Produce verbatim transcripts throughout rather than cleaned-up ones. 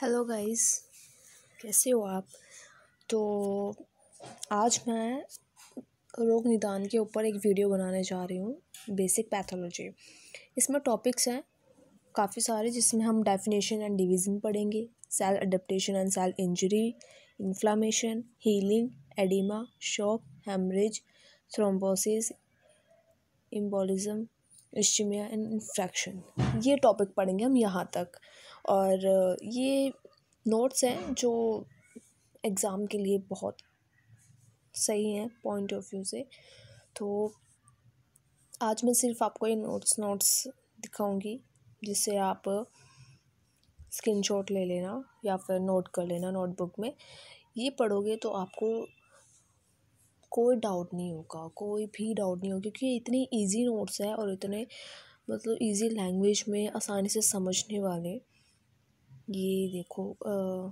Hello guys, कैसे हो आप। तो आज मैं रोग निदान के ऊपर एक वीडियो बनाने जा रही हूँ, बेसिक पैथोलॉजी। इसमें टॉपिक्स हैं काफ़ी सारे, जिसमें हम डेफिनेशन एंड डिवीज़न पढ़ेंगे, cell adaptation and cell injury, inflammation, healing, oedema, shock, haemorrhage, thrombosis, embolism, ischaemia and infection. ये टॉपिक पढ़ेंगे हम यहाँ तक। और ये नोट्स हैं जो एग्ज़ाम के लिए बहुत सही हैं पॉइंट ऑफ व्यू से। तो आज मैं सिर्फ आपको ये नोट्स नोट्स दिखाऊंगी, जिससे आप स्क्रीनशॉट ले लेना या फिर नोट कर लेना नोटबुक में। ये पढ़ोगे तो आपको कोई डाउट नहीं होगा, कोई भी डाउट नहीं होगा, क्योंकि ये इतनी इजी नोट्स है और इतने मतलब इजी लैंग्वेज में आसानी से समझने वाले। ये देखो, आ,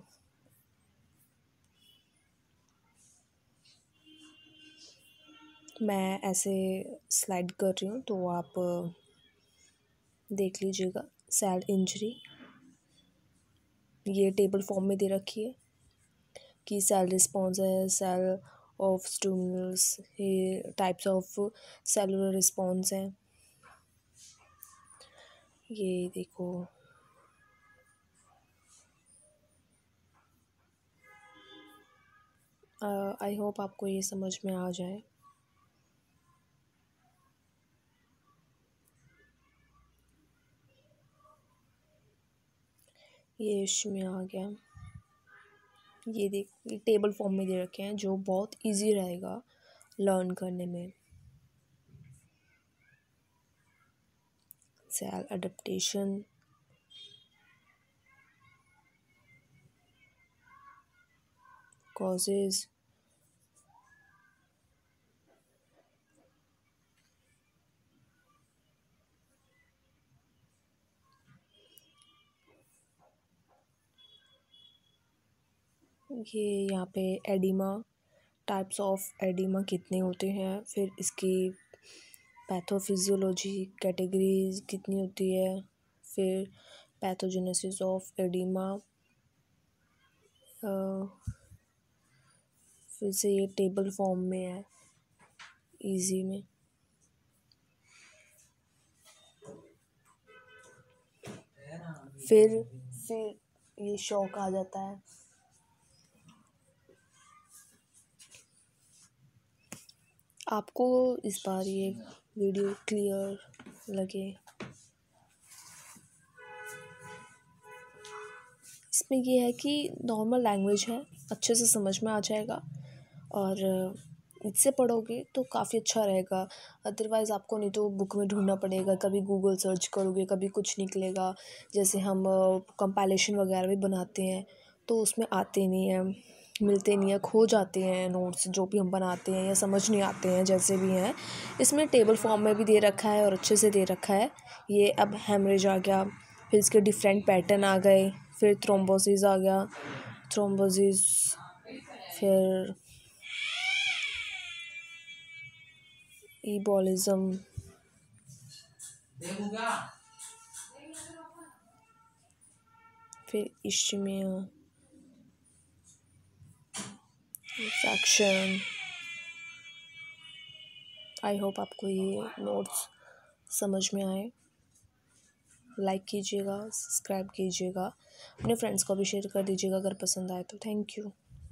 मैं ऐसे स्लाइड कर रही हूँ तो आप देख लीजिएगा। सेल इंजरी ये टेबल फॉर्म में दे रखी है कि सेल रिस्पॉन्स है, सेल ऑफ स्टिमुलस, ये टाइप्स ऑफ सेलुलर रिस्पॉन्स हैं। ये देखो, आई होप आपको ये समझ में आ जाए। ये इसमें आ गया। ये देख, ये टेबल फॉर्म में दे रखे हैं, जो बहुत इजी रहेगा लर्न करने में। सेल अडेप्टेशन, कॉजेज, ये यहाँ पे एडिमा, टाइप्स ऑफ एडिमा कितने होते हैं, फिर इसकी पैथोफिजियोलॉजी कैटेगरीज कितनी होती है, फिर पैथोजेनेसिस ऑफ एडिमा, फिर से ये टेबल फॉर्म में है इजी में। फिर फिर ये शॉक आ जाता है। आपको इस बार ये वीडियो क्लियर लगे, इसमें ये है कि नॉर्मल लैंग्वेज है, अच्छे से समझ में आ जाएगा। और इससे पढ़ोगे तो काफ़ी अच्छा रहेगा। अदरवाइज़ आपको नहीं तो बुक में ढूंढना पड़ेगा, कभी गूगल सर्च करोगे कभी कुछ निकलेगा। जैसे हम कंपाइलेशन वगैरह भी बनाते हैं तो उसमें आते नहीं हैं, मिलते नहीं हैं, खो जाते हैं नोट्स जो भी हम बनाते हैं, या समझ नहीं आते हैं जैसे भी हैं। इसमें टेबल फॉर्म में भी दे रखा है और अच्छे से दे रखा है। ये अब हेमरेज आ गया, फिर इसके डिफरेंट पैटर्न आ गए, फिर थ्रोम्बोसिस आ गया, थ्रोम्बोसिस, फिर एम्बोलिज्म, फिर इस्चीमिया, इन्फेक्शन। आई होप आपको ये नोट्स समझ में आए। लाइक कीजिएगा, सब्सक्राइब कीजिएगा, अपने फ्रेंड्स को भी शेयर कर दीजिएगा अगर पसंद आए तो। Thank you.